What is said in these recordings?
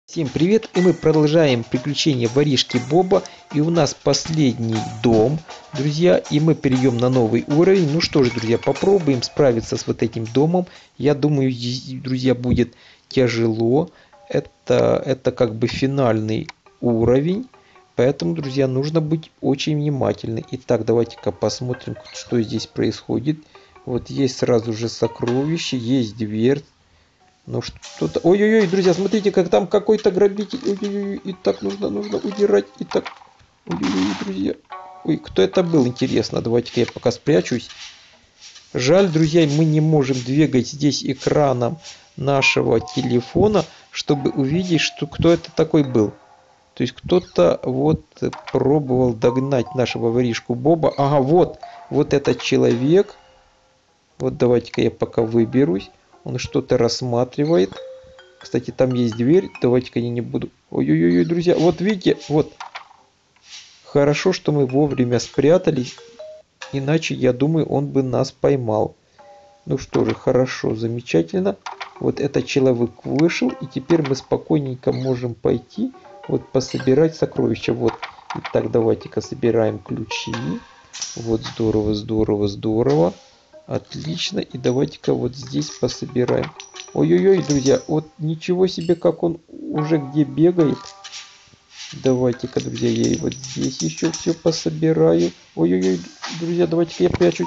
Всем привет! И мы продолжаем приключения воришки Боба. И у нас последний дом, друзья. И мы перейдем на новый уровень. Ну что ж, друзья, попробуем справиться с вот этим домом. Я думаю, друзья, будет тяжело. Это как бы финальный уровень. Поэтому, друзья, нужно быть очень внимательны. Итак, давайте-ка посмотрим, что здесь происходит. Вот есть сразу же сокровище, есть дверь. Ну что-то... Ой-ой-ой, друзья, смотрите, как там какой-то грабитель. Ой-ой-ой, и так нужно удирать. И так... Ой-ой-ой, друзья. Ой, кто это был, интересно. Давайте-ка я пока спрячусь. Жаль, друзья, мы не можем двигать здесь экраном нашего телефона, чтобы увидеть, что кто это такой был. То есть кто-то вот пробовал догнать нашего воришку Боба. Ага, вот этот человек. Вот давайте-ка я пока выберусь. Он что-то рассматривает. Кстати, там есть дверь. Давайте-ка я не буду... Ой-ой-ой, друзья. Вот видите, вот. Хорошо, что мы вовремя спрятались. Иначе, я думаю, он бы нас поймал. Ну что же, хорошо, замечательно. Вот этот человек вышел. И теперь мы спокойненько можем пойти. Вот пособирать сокровища. Вот. Итак, давайте-ка собираем ключи. Вот, здорово, здорово, здорово. Отлично. И давайте-ка вот здесь пособираем. Ой-ой-ой, друзья, вот ничего себе, как он уже где бегает. Давайте-ка, друзья, я и вот здесь еще все пособираю. Ой-ой-ой, друзья, давайте-ка я прячусь.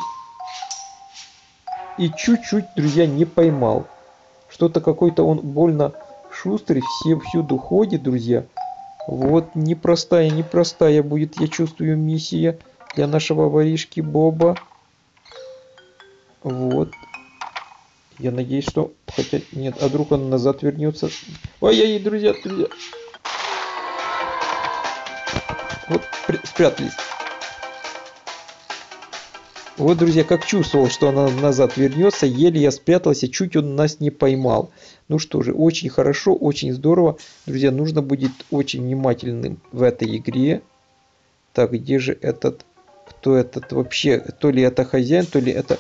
И чуть-чуть, друзья, не поймал. Что-то какой-то он больно шустрый, всюду ходит, друзья. Вот непростая будет, я чувствую, миссия для нашего воришки Боба. Вот. Я надеюсь, что... Хотя нет, а вдруг он назад вернется. Ой-ой-ой, друзья. Вот спрятались. Вот, друзья, как чувствовал, что она назад вернется. Еле я спрятался, чуть он нас не поймал. Ну что же, очень хорошо, очень здорово. Друзья, нужно будет очень внимательным в этой игре. Так, где же этот... Кто этот вообще? То ли это хозяин, то ли это...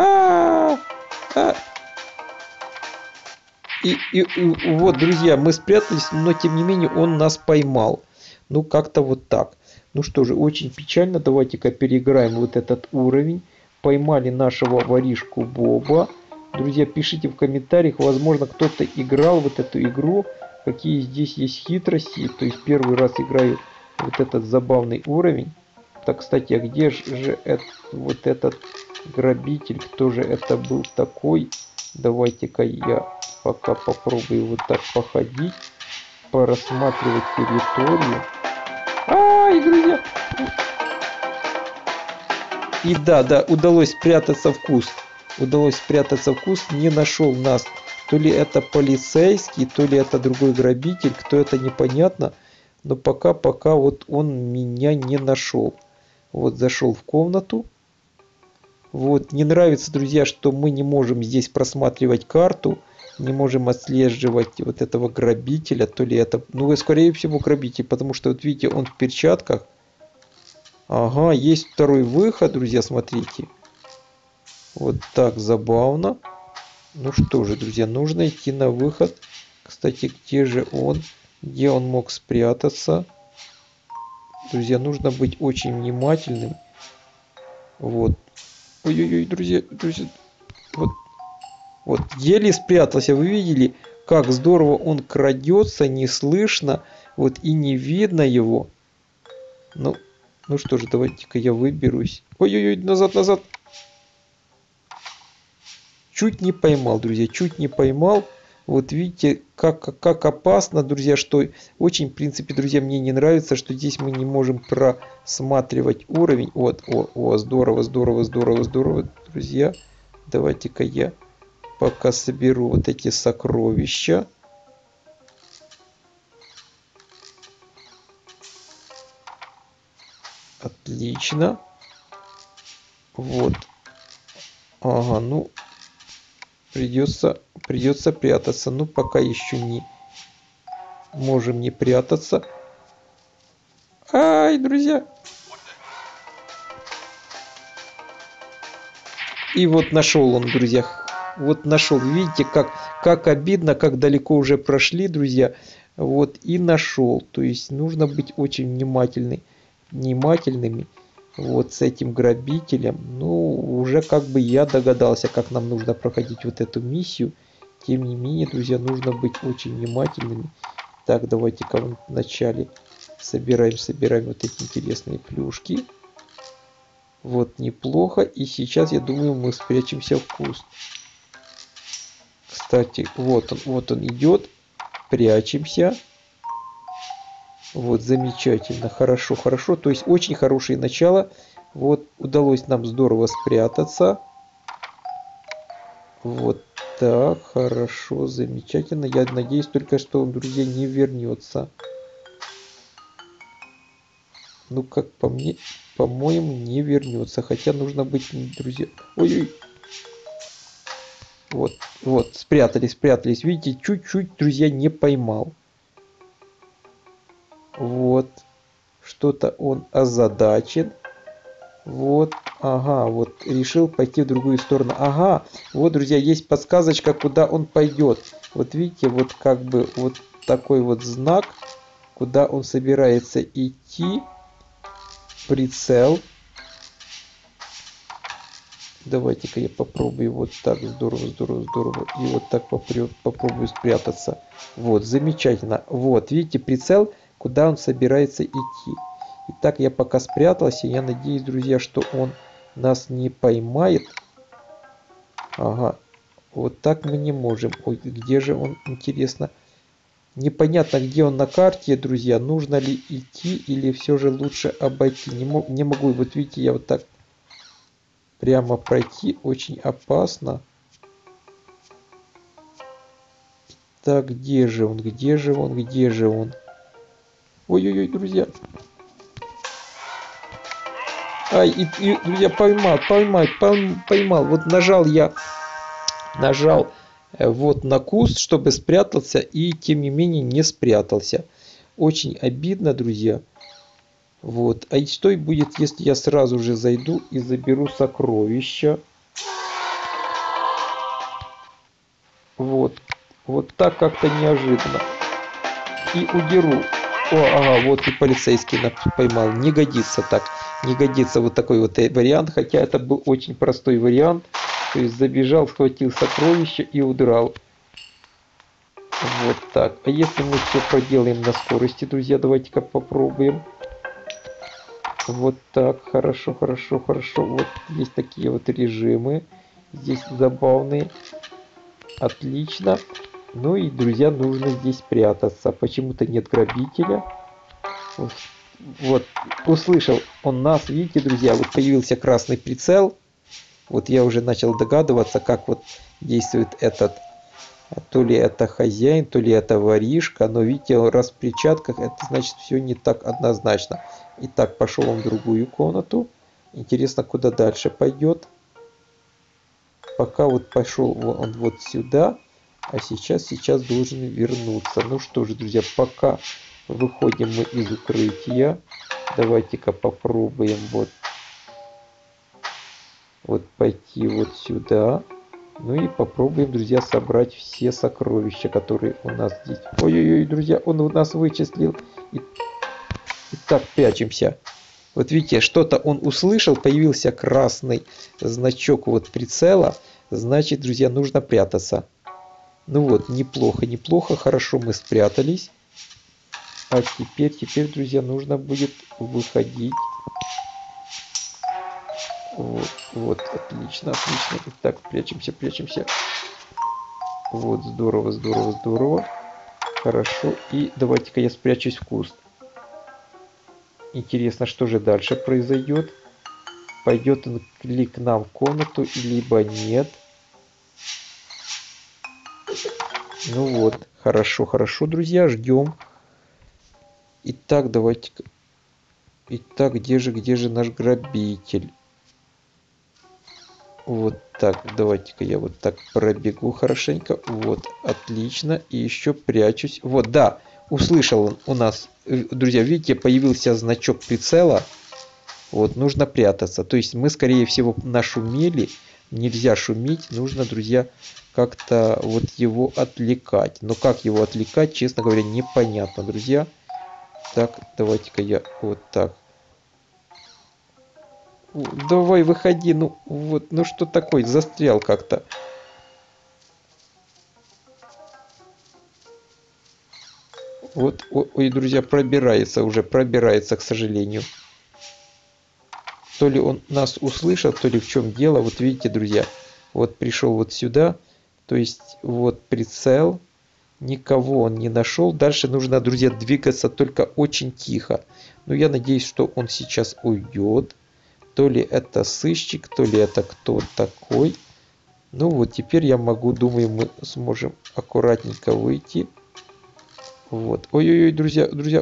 И вот, друзья, мы спрятались, но тем не менее он нас поймал. Ну, как-то вот так. Ну что же, очень печально. Давайте-ка переиграем вот этот уровень. Поймали нашего воришку Боба. Друзья, пишите в комментариях, возможно, кто-то играл вот эту игру. Какие здесь есть хитрости. То есть первый раз играю вот этот забавный уровень. Так, кстати, а где же вот этот грабитель? Кто же это был такой? Давайте-ка я пока попробую вот так походить, порассматривать территорию. Ай, друзья! И да, удалось спрятаться в куст. Не нашел нас. То ли это полицейский, то ли это другой грабитель, кто это, непонятно. Но пока вот он меня не нашел. Вот зашел в комнату. Вот, не нравится, друзья, что мы не можем здесь просматривать карту. Не можем отслеживать вот этого грабителя. То ли это, ну, скорее всего, грабитель. Потому что, вот видите, он в перчатках. Ага, есть второй выход, друзья, смотрите. Вот так забавно. Ну что же, друзья, нужно идти на выход. Кстати, где же он? Где он мог спрятаться? Друзья, нужно быть очень внимательным. Вот. Ой-ой-ой, друзья. Вот, еле спрятался. Вы видели, как здорово он крадется, не слышно. Вот и не видно его. Ну что же, давайте-ка я выберусь. Ой-ой-ой, назад. Чуть не поймал, друзья, чуть не поймал. Вот видите, как опасно, друзья, что очень, в принципе, друзья, мне не нравится, что здесь мы не можем просматривать уровень. Вот, здорово, друзья. Давайте-ка я пока соберу вот эти сокровища. Отлично. Вот. Ага, ну, придется прятаться. Ну, пока еще не можем не прятаться. Ай, друзья. И вот нашел он, друзья. вот нашел. Видите, как обидно, как далеко уже прошли, друзья. Вот и нашел. То есть нужно быть очень внимательными. Вот с этим грабителем. Ну, уже как бы я догадался, как нам нужно проходить вот эту миссию. Тем не менее, друзья, нужно быть очень внимательными. Так, давайте-ка вначале собираем вот эти интересные плюшки. Вот неплохо. И сейчас, я думаю, мы спрячемся в куст. Кстати, вот он идет. Прячемся. Вот, замечательно, хорошо, хорошо. То есть очень хорошее начало. Вот, удалось нам здорово спрятаться. Вот так, хорошо, замечательно. Я надеюсь только, что он, друзья, не вернется. Ну, как по мне, по-моему, не вернется. Хотя нужно быть, друзья... Ой-ой. Вот, спрятались. Видите, чуть-чуть, друзья, не поймал. Вот. Что-то он озадачен. Вот, ага, вот решил пойти в другую сторону. Ага, вот, друзья, есть подсказочка, куда он пойдет. Вот видите, вот как бы вот такой вот знак, куда он собирается идти. Прицел. Давайте-ка я попробую вот так, здорово. И вот так попробую спрятаться. Вот, замечательно. Вот, видите, прицел, куда он собирается идти. Итак, я пока спрятался. Я надеюсь, друзья, что он нас не поймает. Ага, вот так мы не можем. Ой, где же он, интересно? Непонятно, где он на карте, друзья. Нужно ли идти или все же лучше обойти? Не могу, вот видите, я вот так прямо пройти. Очень опасно. Так, где же он? Ой-ой-ой, друзья. Ай, друзья, поймал. Вот нажал вот на куст, чтобы спрятался, и тем не менее не спрятался. Очень обидно, друзья. Вот. А что будет, если я сразу же зайду и заберу сокровища? Вот. Вот так как-то неожиданно. И удеру. О, ага, вот и полицейский поймал. Не годится так. Не годится вот такой вот вариант. Хотя это был очень простой вариант. То есть забежал, схватил сокровище и удрал. Вот так. А если мы все проделаем на скорости, друзья, давайте-ка попробуем. Вот так. Хорошо. Вот есть такие вот режимы. Здесь забавные. Отлично. Ну и, друзья, нужно здесь прятаться. Почему-то нет грабителя. Вот, услышал он нас. Видите, друзья, вот появился красный прицел. Вот я уже начал догадываться, как вот действует этот. То ли это хозяин, то ли это воришка. Но видите, раз в перчатках, это значит все не так однозначно. Итак, пошел он в другую комнату. Интересно, куда дальше пойдет. Пока вот пошел он вот сюда. А сейчас должен вернуться. Ну что же, друзья, пока выходим мы из укрытия. Давайте-ка попробуем вот пойти вот сюда. Ну и попробуем, друзья, собрать все сокровища, которые у нас здесь. Ой-ой-ой, друзья, он у нас вычислил. Итак, прячемся. Вот видите, что-то он услышал, появился красный значок вот прицела. Значит, друзья, нужно прятаться. Ну вот, неплохо, хорошо мы спрятались. А теперь, друзья, нужно будет выходить. Вот, отлично. Итак, прячемся. Вот, здорово. Хорошо. И давайте-ка я спрячусь в куст. Интересно, что же дальше произойдет? Пойдет он ли к нам в комнату, либо нет? Ну вот, хорошо, друзья, ждем. Итак, давайте-ка. Итак, где же наш грабитель? Вот так, давайте-ка я вот так пробегу хорошенько. Вот, отлично. И еще прячусь. Вот, да, услышал он у нас. Друзья, видите, появился значок прицела. Вот, нужно прятаться. То есть мы, скорее всего, нашумели. нельзя шуметь, нужно, друзья, как-то вот его отвлекать. Но как его отвлекать, честно говоря, непонятно, друзья. Так, давайте-ка я вот так. Давай, выходи, ну вот, ну что такое, застрял как-то. Вот, ой, друзья, пробирается, к сожалению. То ли он нас услышал, то ли в чем дело. Вот видите, друзья, вот пришел вот сюда, то есть вот прицел, никого он не нашел. Дальше нужно, друзья, двигаться только очень тихо. Но я надеюсь, что он сейчас уйдет. То ли это сыщик, то ли это кто такой. Ну вот, теперь я могу, думаю, мы сможем аккуратненько выйти. Вот. Ой-ой-ой, друзья,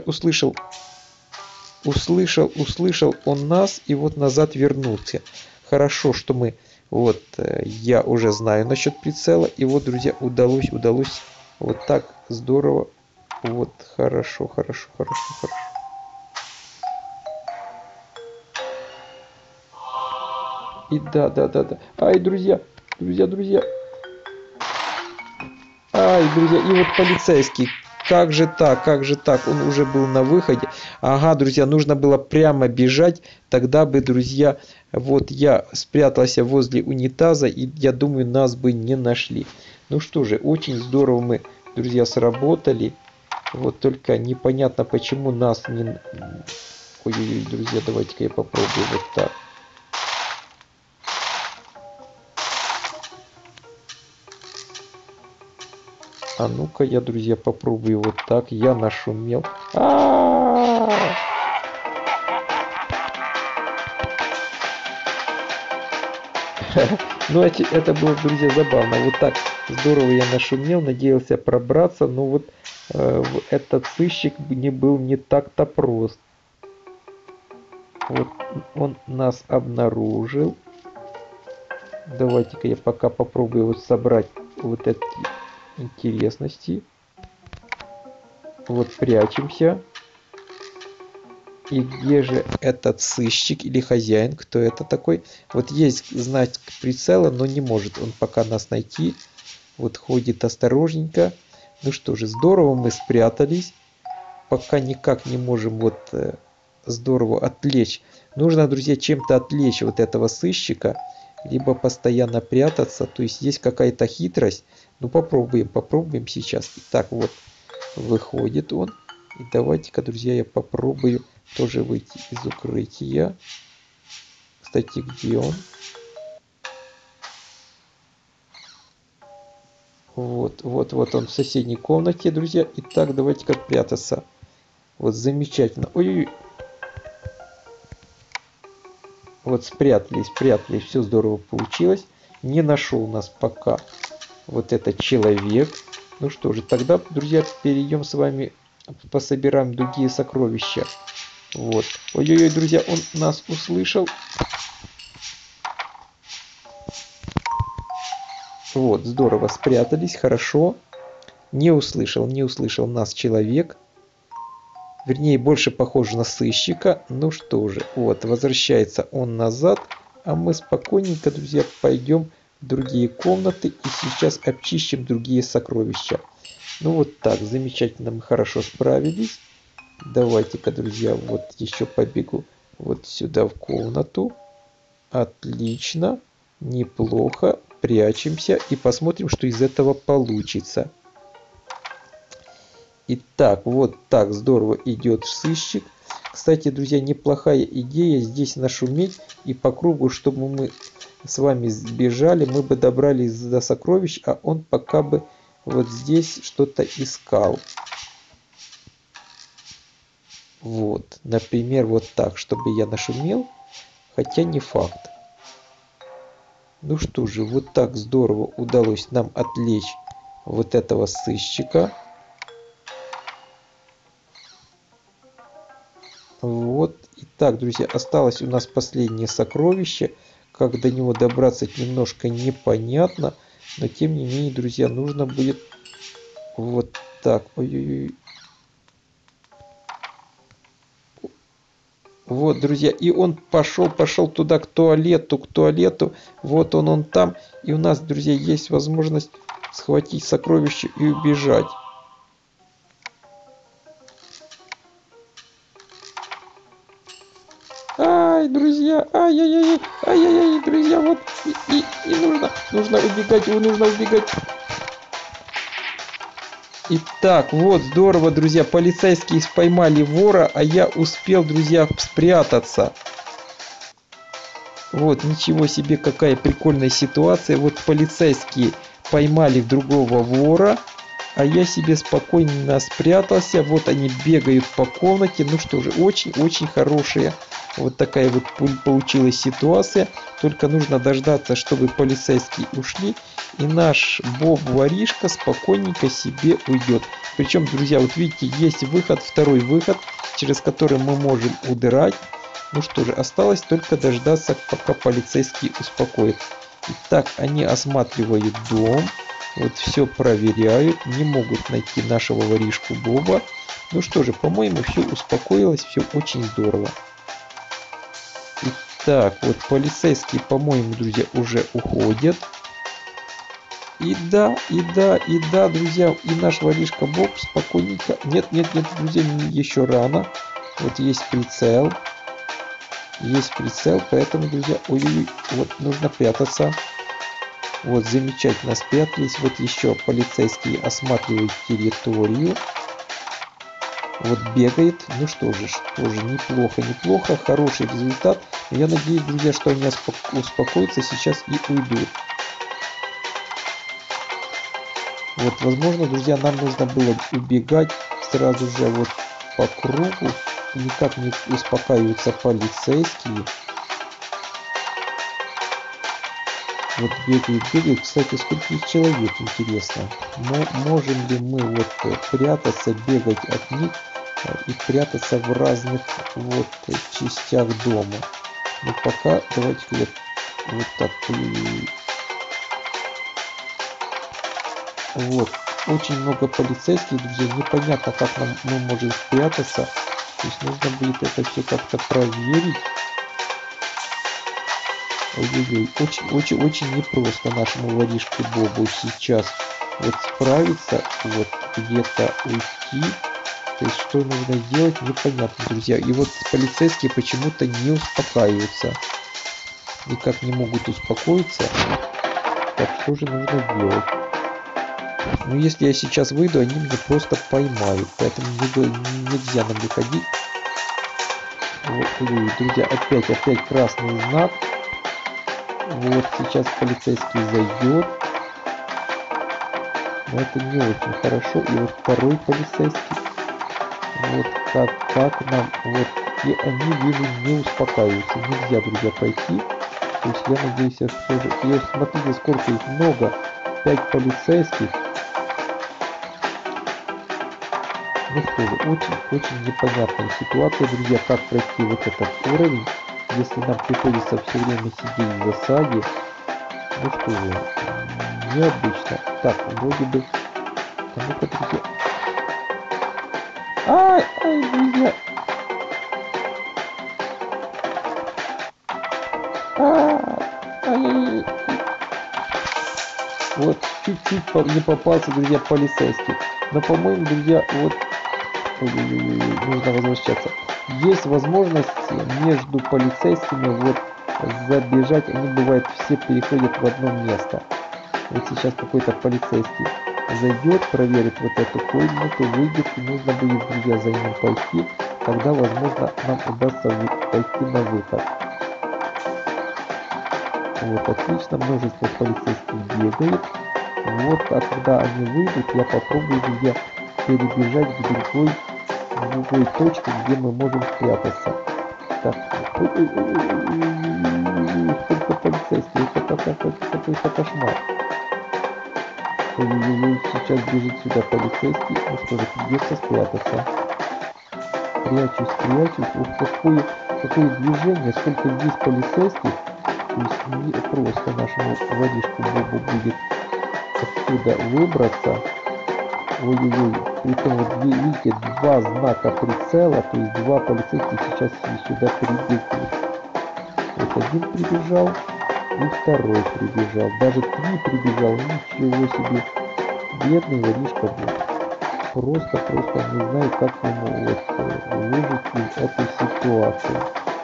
услышал он нас и вот назад вернулся. Хорошо, что мы, вот, я уже знаю насчет прицела. И вот, друзья, удалось вот так здорово. Вот, хорошо. И да. Ай, друзья. Ай, друзья, и вот полицейский. Как же так? Он уже был на выходе. Ага, друзья, нужно было прямо бежать. Тогда бы, друзья, вот я спрятался возле унитаза, и я думаю, нас бы не нашли. Ну что же, очень здорово мы, друзья, сработали. Вот только непонятно, почему нас не... Ой-ой-ой, друзья, давайте-ка я попробую вот так. А ну-ка я, друзья, попробую вот так. Я нашумел. Ну, это было, друзья, забавно. Вот так здорово я нашумел, надеялся пробраться, но вот этот сыщик не был не так-то прост. Вот он нас обнаружил. Давайте-ка я пока попробую вот собрать вот эти интересности. Вот прячемся. И где же этот сыщик или хозяин? Кто это такой? Вот есть знать прицела, но не может он пока нас найти. Вот ходит осторожненько. Ну что же, здорово мы спрятались. Пока никак не можем вот здорово отвлечь. Нужно, друзья, чем-то отвлечь вот этого сыщика. Либо постоянно прятаться. То есть есть какая-то хитрость. Ну попробуем сейчас. Итак, вот выходит он. И давайте-ка, друзья, я попробую тоже выйти из укрытия. Кстати, где он? Вот он в соседней комнате, друзья. Итак, давайте-ка прятаться. Вот замечательно. Ой-ой-ой. Вот спрятались. Все здорово получилось. Не нашел нас пока вот этот человек. Ну что же, тогда, друзья, перейдем с вами, пособираем другие сокровища. Вот. Ой-ой-ой, друзья, он нас услышал. Вот, здорово, спрятались, хорошо. Не услышал нас человек. Вернее, больше похож на сыщика. Ну что же, вот, возвращается он назад. А мы спокойненько, друзья, пойдем в другие комнаты. И сейчас обчищем другие сокровища. Ну вот так, замечательно, мы хорошо справились. Давайте-ка, друзья, вот еще побегу вот сюда в комнату. Отлично, неплохо. Прячемся и посмотрим, что из этого получится. Итак, вот так здорово идет сыщик. Кстати, друзья, неплохая идея здесь нашуметь и по кругу, чтобы мы с вами сбежали, мы бы добрались до сокровищ, а он пока бы вот здесь что-то искал. Вот, например, вот так, чтобы я нашумел, хотя не факт. Ну что же, вот так здорово удалось нам отвлечь вот этого сыщика. Вот. Итак, друзья, осталось у нас последнее сокровище. Как до него добраться, немножко непонятно. Но тем не менее, друзья, нужно будет вот так. Ой-ой-ой. Вот, друзья, и он пошел туда к туалету. Вот он там. И у нас, друзья, есть возможность схватить сокровище и убежать. Ай, друзья, ай-яй-яй, друзья, вот, и нужно убегать, его нужно убегать. Итак, вот, здорово, друзья, полицейские поймали вора, а я успел, друзья, спрятаться. Вот, ничего себе, какая прикольная ситуация. Вот полицейские поймали другого вора, а я себе спокойно спрятался. Вот они бегают по комнате. Ну что же, очень-очень хорошая вот такая вот получилась ситуация. Только нужно дождаться, чтобы полицейские ушли, и наш Боб-воришка спокойненько себе уйдет. Причем, друзья, вот видите, есть выход, второй выход, через который мы можем удрать. Ну что же, осталось только дождаться, пока полицейские успокоят. Итак, они осматривают дом. Вот все проверяют. Не могут найти нашего воришку Боба. Ну что же, по-моему, все успокоилось. Все очень здорово. Итак, вот полицейские, по-моему, друзья, уже уходят. И да, друзья, и наш воришка Боб спокойненько... Нет, друзья, еще рано. Вот есть прицел. Есть прицел, поэтому, друзья, ой-ой-ой, вот нужно прятаться. Вот, замечательно спрятались. Вот еще полицейские осматривают территорию. Вот бегает. Ну что же, неплохо. Хороший результат. Я надеюсь, друзья, что они успокоятся сейчас и уйдут. Вот, возможно, друзья, нам нужно было убегать сразу же вот по кругу. Никак не успокаиваются полицейские. Вот бегают. Кстати, сколько их человек, интересно. Можем ли мы вот прятаться, бегать от них и прятаться в разных вот частях дома? Но пока давайте-ка я вот так. Вот. Очень много полицейских, друзья. Непонятно, как мы можем спрятаться. То есть нужно будет это все как-то проверить. Ой-ой-ой, очень непросто нашему воришке Бобу сейчас вот справиться, вот где-то уйти. То есть что нужно сделать, непонятно, друзья. И вот полицейские почему-то не успокаиваются. Никак не могут успокоиться. Так, что же нужно делать? Ну, если я сейчас выйду, они меня просто поймают. Поэтому нельзя нам выходить. Вот, друзья, опять красный знак. Вот, сейчас полицейский зайдет. Но это не очень хорошо. И вот второй полицейский. Вот, как нам, вот. И они, вижу, не успокаиваются. Нельзя, друзья, пройти. То есть я надеюсь, что же... И смотрите, сколько их много. 5 полицейских. Ну что же, очень непонятная ситуация, друзья, как пройти вот этот уровень, если нам приходится все время сидеть в засаде. Ну что же, необычно. Так, вроде бы... А ну-ка, друзья. Ай, друзья. Ай. Вот, чуть-чуть не попался, друзья, полицейский. Но, по-моему, друзья, вот... нужно возвращаться. Есть возможность между полицейскими вот забежать. Они бывают все переходят в одно место. Вот сейчас какой-то полицейский зайдет, проверит вот эту комнату, выйдет, и нужно будет, друзья, за ним пойти. Тогда, возможно, нам удастся пойти на выход. Вот, отлично, множество полицейских бегает. Вот, а когда они выйдут, я попробую, друзья, перебежать к другой точке, где мы можем спрятаться. Так, сколько полицейских, это какой-то кошмар. Сейчас бежит сюда полицейский, ну что же, придется спрятаться. Прячусь. Ух, какое движение, сколько здесь полицейских. То есть не просто нашему воришку Бобу будет отсюда выбраться. Ой-ой-ой, притом вот видите, два знака прицела, то есть два полицейских сейчас сюда прибегут. Вот один прибежал и второй прибежал. Даже три прибежал, ничего себе. Бедный воришка был. Просто не знаю, как ему выжить из этой ситуации.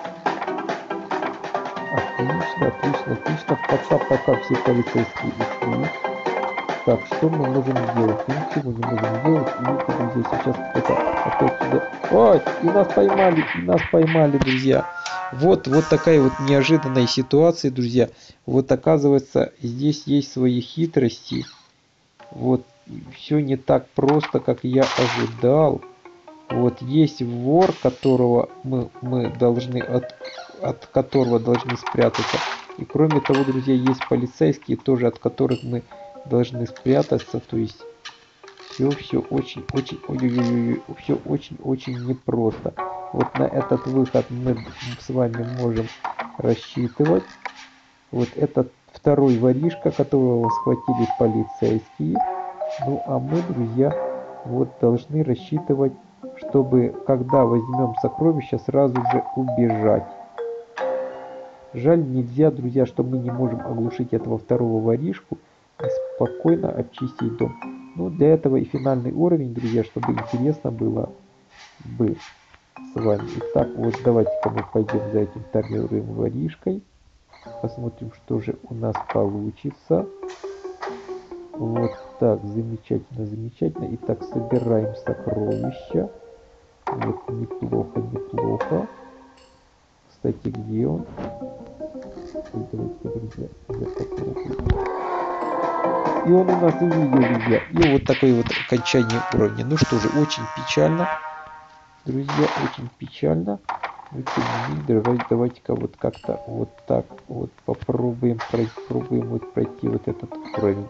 Отлично. Пока все полицейские ушли. Так, что мы можем делать? Мы ничего не можем делать. Видите, друзья, сейчас кто-то опять сюда... Ой, и нас поймали, друзья. Вот такая вот неожиданная ситуация, друзья. Вот оказывается, здесь есть свои хитрости. Вот, все не так просто, как я ожидал. Вот есть вор, которого мы должны от которого должны спрятаться. И кроме того, друзья, есть полицейские тоже, от которых мы должны спрятаться. То есть все очень все очень непросто. Вот на этот выход мы с вами можем рассчитывать. Вот этот второй воришка, которого схватили полицейские. Ну а мы, друзья, вот должны рассчитывать, чтобы когда возьмем сокровища, сразу же убежать. Жаль, нельзя, друзья, что мы не можем оглушить этого второго воришку и спокойно очистить дом. Ну, для этого и финальный уровень, друзья, чтобы интересно было бы с вами. Итак, вот давайте-ка мы пойдем за этим вторым воришкой. Посмотрим, что же у нас получится. Вот так, замечательно. Итак, собираем сокровища. Вот, неплохо. Кстати, где он? Давайте, друзья, я попробую. И он у нас увидел, друзья. И вот такое вот окончание уровня. Ну что же, очень печально. Друзья, очень печально. Давайте-ка вот как-то вот так вот попробуем пройти вот этот уровень.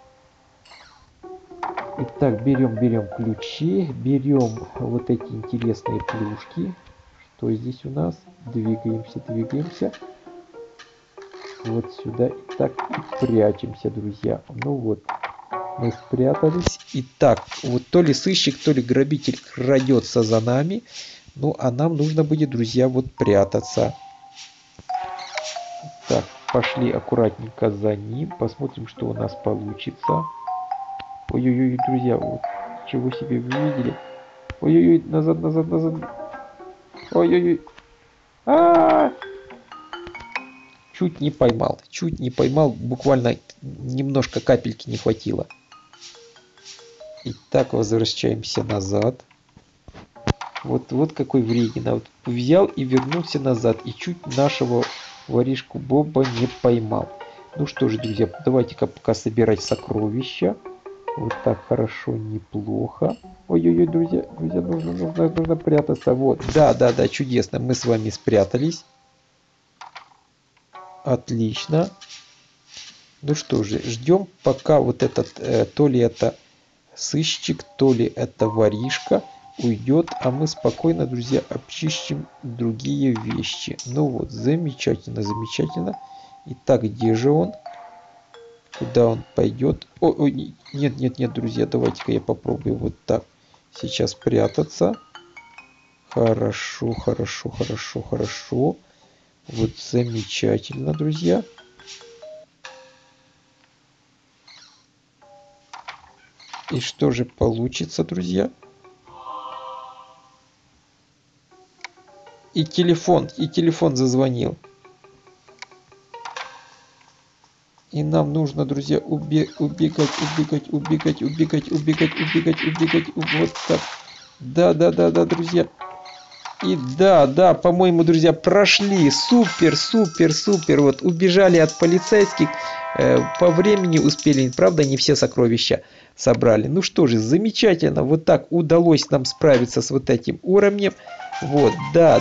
Итак, берем ключи, берем вот эти интересные плюшки. Что здесь у нас? Двигаемся. Вот сюда. Итак, и прячемся, друзья. Ну вот, мы спрятались. Итак, вот то ли сыщик, то ли грабитель крадется за нами. Ну, а нам нужно будет, друзья, вот прятаться. Так, пошли аккуратненько за ним. Посмотрим, что у нас получится. Ой-ой-ой, друзья, вот чего себе вы видели. Ой-ой-ой, назад. Ой-ой-ой. Чуть не поймал, буквально немножко капельки не хватило. Итак, возвращаемся назад. Вот какой вредина. Вот взял и вернулся назад. И чуть нашего воришку Боба не поймал. Ну что же, друзья, давайте-ка пока собирать сокровища. Вот так хорошо, неплохо. Ой-ой-ой, друзья, нужно прятаться. Вот, да, чудесно, мы с вами спрятались. Отлично. Ну что же, ждем, пока вот этот, то ли это сыщик, то ли это воришка уйдет, а мы спокойно, друзья, обчищем другие вещи. Ну вот, замечательно. Итак, где же он? Куда он пойдет? Ой, нет, друзья, давайте-ка я попробую вот так сейчас прятаться. Хорошо. Вот замечательно, друзья. И что же получится, друзья? И телефон зазвонил. И нам нужно, друзья, убегать. Вот так. Да, друзья. И да, по-моему, друзья, прошли. Супер. Вот убежали от полицейских. По времени успели. Правда, не все сокровища собрали. Ну что же, замечательно. Вот так удалось нам справиться с вот этим уровнем. Вот, да.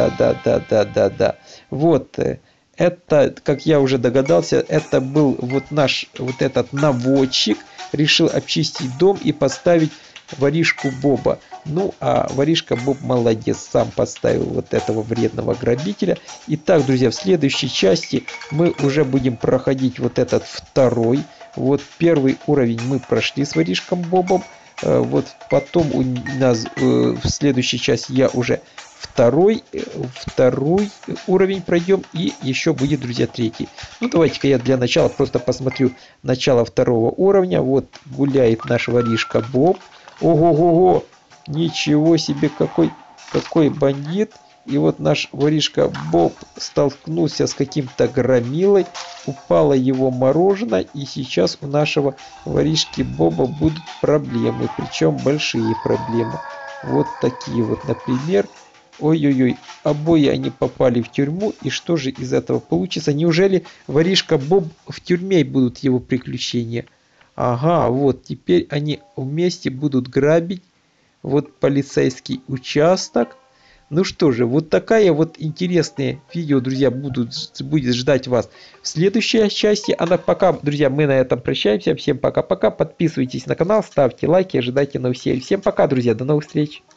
Вот. Это, как я уже догадался, это был вот наш вот этот наводчик. Решил обчистить дом и поставить воришку Боба. Ну, а воришка Боб молодец, сам подставил вот этого вредного грабителя. Итак, друзья, в следующей части мы уже будем проходить вот этот второй. Вот первый уровень мы прошли с воришком Бобом. Вот потом у нас в следующей части я уже второй уровень пройдем, и еще будет, друзья, третий. Ну, давайте-ка я для начала просто посмотрю начало второго уровня. Вот гуляет наш воришка Боб. Ого-го-го! Ничего себе, какой бандит! И вот наш воришка Боб столкнулся с каким-то громилой, упало его мороженое, и сейчас у нашего воришки Боба будут проблемы, причем большие проблемы. Вот такие вот, например. Ой-ой-ой, обои они попали в тюрьму, и что же из этого получится? Неужели воришка Боб в тюрьме будут его приключения? Ага, вот теперь они вместе будут грабить вот полицейский участок. Ну что же, вот такая вот интересное видео, друзья, будет ждать вас в следующей части. А пока, друзья, мы на этом прощаемся. Всем пока-пока. Подписывайтесь на канал, ставьте лайки, ожидайте новых серий. Всем пока, друзья, до новых встреч.